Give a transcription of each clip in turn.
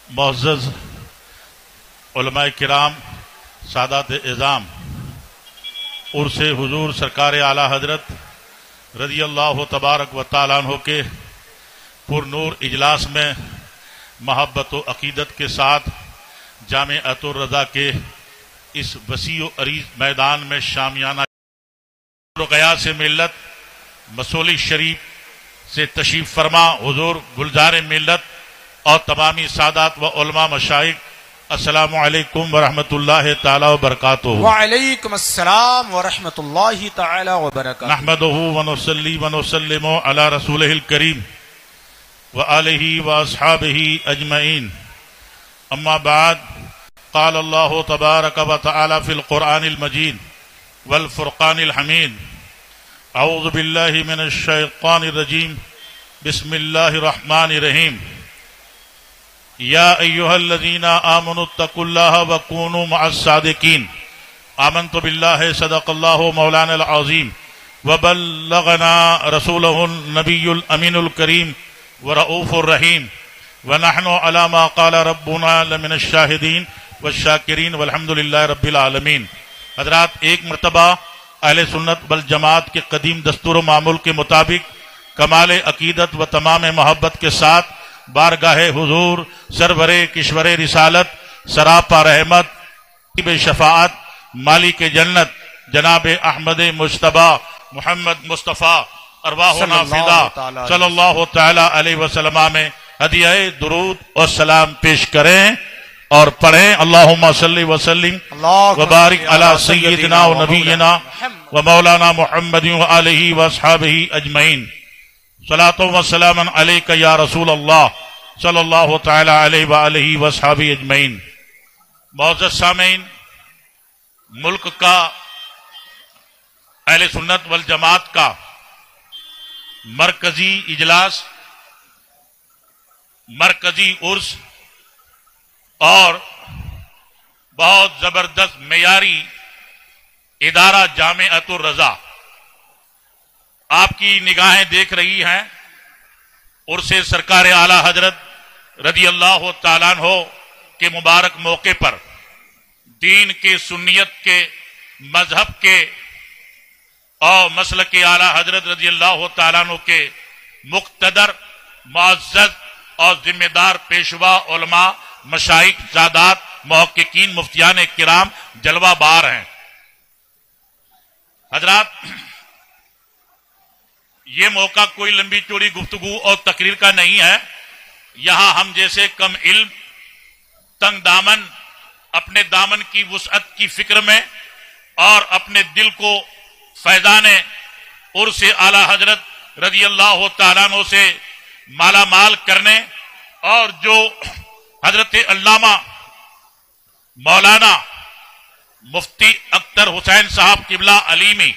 मुअज़्ज़ज़ उलमाए किराम, सादात इज़ाम, उर्स हुजूर सरकार आला हजरत रज़ी अल्लाह तबारक व तआला अन्हु के पुरनूर इजलास में मोहब्बत व अकीदत के साथ जामिअतुर रज़ा के इस वसी व अरीज़ मैदान में शामियाना रुक़या से मिल्लत मसूली शरीफ से तशरीफ फरमा हुजूर गुलजार मिल्लत और तमामी सादात व उलमा मशाइख, अस्सलामु अलैकुम व रहमतुल्लाहि तआला व बरकातुहू। व अलैकुम अस्सलाम व रहमतुल्लाहि तआला व बरकातुहू। नहमदुहू व नुसल्ली व नुसल्लिमु अला रसूलिहिल करीम व आलिहि व अस्हाबिहि अजमईन। अम्मा बाद, क़ाल अल्लाहु तबारक व तआला फ़िल क़ुरआनिल मजीद वल फ़ुरक़ानिल हमीद। अऊज़ु बिल्लाहि मिनश शैतानिर रजीम। बिस्मिल्लाहिर रहमानिर रहीम। या अय्युहल्लज़ीना आमनुत्तकुल्लाह व कूनू मअस्सादिकीन। आमन्तु बिल्लाहि सदक़ल्लाहु मौलानल अज़ीम व बल्लगना रसूलुहुन नबियुल अमीनुल करीम व रऊफ़ुर रहीम व नहनु अला मा क़ाला रब्बुना लमिनश शाहिदीन व शाकिरीन वल्हम्दुलिल्लाहि रब्बिल आलमीन। हज़रात, एक मरतबा अहले सुन्नत वल जमात के कदीम दस्तूर व मामूल के मुताबिक कमाल अकीदत व तमाम मोहब्बत के साथ बारगाहे हुजूर सरवरे किश्वरे रिसालत सरापा रहमत शफाअत मालिक जन्नत जनाब अहमद मुश्तबा मोहम्मद मुस्तफ़ा अरवाहुना फिदा सल्लल्लाहु तआला अलैहि वसल्लम में हदिया दुरूद और सलाम पेश करें और पढ़ें। अल्लाहुम्मा सल्ली व सल्लिम व बारिक अला सय्यिदिना व नबिय्यिना व मौलाना मुहम्मदिन व आलिहि व अस्हाबिहि अजमईन। सलातो व सलामन अलैका या रसूल अल्लाह सल्लल्लाहु तआला अलैहि व आलिहि व अस्हाबिहि अजमईन। मुअज़्ज़ज़ सामीन, मुल्क का अहले सुन्नत वल जमात का मरकजी इजलास, मरकजी उर्स और बहुत जबरदस्त मेयारी इदारा जामिअतुर रज़ा आपकी निगाहें देख रही हैं। उर्से सरकार आला हजरत रज़ी अल्लाह तआला अन्हु के मुबारक मौके पर दीन के, सुन्नियत के, मजहब के और मसलक के आला हजरत रज़ी अल्लाह तआला अन्हु के मुक़्तदर, मुअज़्ज़ज़ और जिम्मेदार पेशवा उलमा, मशाइख, सादात, मुहक्किकीन, मुफ्तियान किराम जलवा बार हैं। हजरात, ये मौका कोई लंबी चौड़ी गुफ्तगू और तकरीर का नहीं है। यहां हम जैसे कम इल्म, तंग दामन, अपने दामन की वुसअत की फिक्र में और अपने दिल को फैजाने उर्स आला हजरत रज़ी अल्लाह तआला अन्हु से माला माल करने और जो हजरत अल्लामा मौलाना मुफ्ती अख्तर हुसैन साहब किबला अलीमी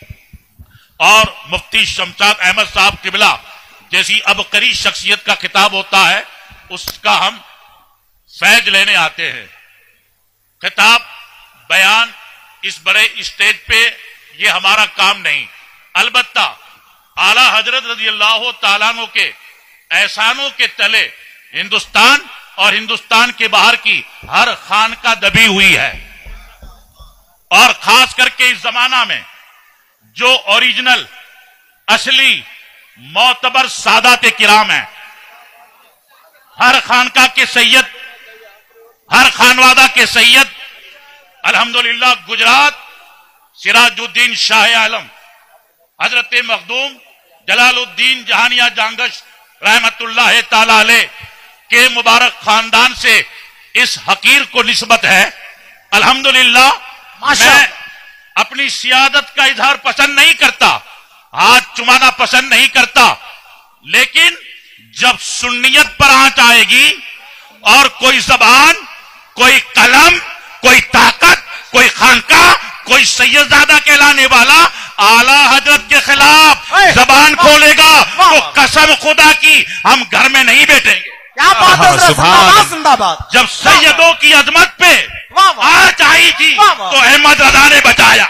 और मुफ्ती शमशाद अहमद साहब किबला जैसी अबकरी शख्सियत का खिताब होता है, उसका हम फैज लेने आते हैं। खिताब बयान इस बड़े स्टेज पे ये हमारा काम नहीं। अलबत्ता आला हजरत रज़ी अल्लाह तआला अन्हु के एहसानों के तले हिंदुस्तान और हिंदुस्तान के बाहर की हर खानका दबी हुई है। और खास करके इस जमाना में जो ओरिजिनल, असली, मोतबर सादात किराम है, हर खानका के सैयद, हर खानवादा के सैयद, अल्हम्दुलिल्लाह गुजरात सिराजुद्दीन शाह आलम हजरत मखदूम जलालुद्दीन जहानिया जांगश रहमतुल्लाह ताला अलैह के मुबारक खानदान से इस हकीर को निस्बत है। अल्हम्दुलिल्लाह, मैं अपनी सियादत का इजहार पसंद नहीं करता, हाथ चुमाना पसंद नहीं करता, लेकिन जब सुन्नियत पर आंच आएगी और कोई जबान, कोई कलम, कोई ताकत, कोई खानका, कोई सैयदजादा कहलाने वाला आला हजरत के खिलाफ जबान खोलेगा तो कसम खुदा की हम घर में नहीं बैठेंगे। क्या बात है, जिंदाबाद जिंदाबाद। जब सैयदों की अजमत पे आंच आई थी तो अहमद रजा ने बचाया।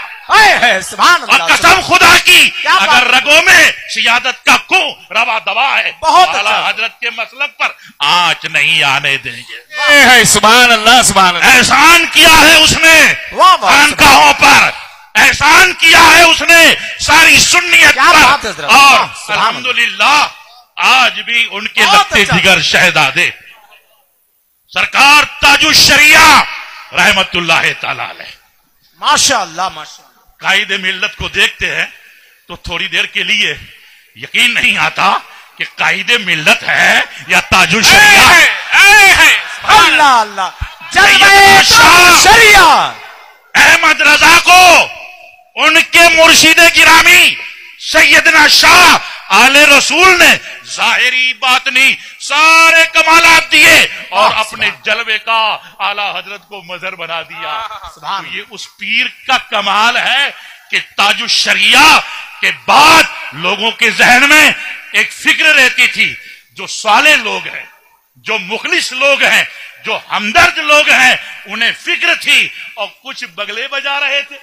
और कसम खुदा की, अगर रगों में सियादत का को रवा दवा है, बहुत आला हजरत के मसलक पर आंच नहीं आने देंगे। है। सुभान अल्लाह, सुभान अल्लाह। एहसान किया है उसने वाह, वाह, खानकाहों पर, एहसान किया है उसने सारी सुन्नियत क्या बात है पर, हजरत। और वाह, सुभान अल्हम्दुलिल्लाह आज भी उनके बहुत लगते अच्छा। जिगर शहजादे सरकार ताजुश शरिया रहमतुल्लाह ताला अलैह माशाअल्लाह, माशाअल्लाह। कायदे मिल्लत को देखते हैं तो थोड़ी देर के लिए यकीन नहीं आता कि कायदे मिल्लत है या ताजुश शरिया है। अल्लाह अल्लाह। सैयदना शाह शरिया अहमद रजा को उनके मुर्शिद गिरामी सैयदना शाह आले रसूल ने जाहिरी बात नहीं सारे कमालात दिए और अपने जलवे का आला हजरत को मजहर बना दिया। तो ये उस पीर का कमाल है कि ताजुश शरिया के बाद लोगों के जहन में एक फिक्र रहती थी, जो साले लोग हैं, जो मुखलिस लोग हैं, जो हमदर्द लोग हैं, उन्हें फिक्र थी और कुछ बगले बजा रहे थे।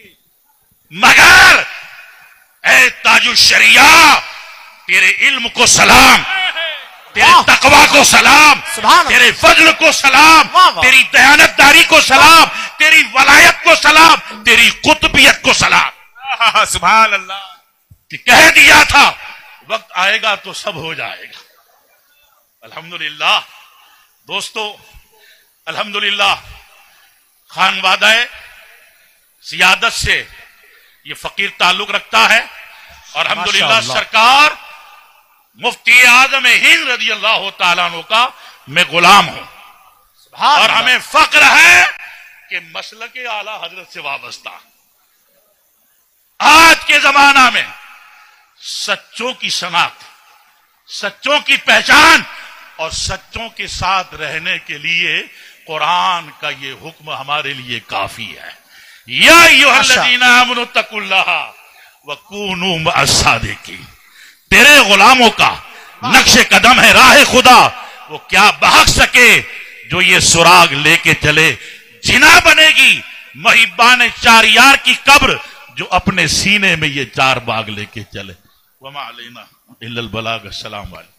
मगर ए ताजुश शरिया, तेरे इल्म को सलाम, तेरे तकवा को सलाम, सुभान अल्लाह। तेरे फजल को सलाम, वाह, वाह। तेरी दयानतदारी को सलाम, तेरी वलायत को सलाम, तेरी कुतबियत को सलाम। सुभान अल्लाह। कि कह दिया था वक्त आएगा तो सब हो जाएगा। अल्हम्दुलिल्लाह दोस्तों, अल्हम्दुलिल्लाह खानवादाए सियादत से ये फकीर ताल्लुक रखता है और अल्हम्दुलिल्लाह माशाअल्लाह। सरकार मुफ्ती आजम हिंद रज़ी अल्लाह तआला अन्हु का मैं गुलाम हूं और हमें फक्र है कि मसलक आला हजरत से वाबस्ता। आज के जमाना में सच्चों की शनाख्त, सच्चों की पहचान और सच्चों के साथ रहने के लिए कुरान का ये हुक्म हमारे लिए काफी है। या अय्युहल्लज़ीना आमनू तकुल्लाह व कूनू मअस-सादिकीन। तेरे गुलामों का नक्शे कदम है राह खुदा, वो क्या बहक सके जो ये सुराग लेके चले। जिना बनेगी महिबान चार यार की कब्र, जो अपने सीने में ये चार बाग लेके चले। वमा अलैना इल्लल बलाग। अस्सलाम वालेकुम।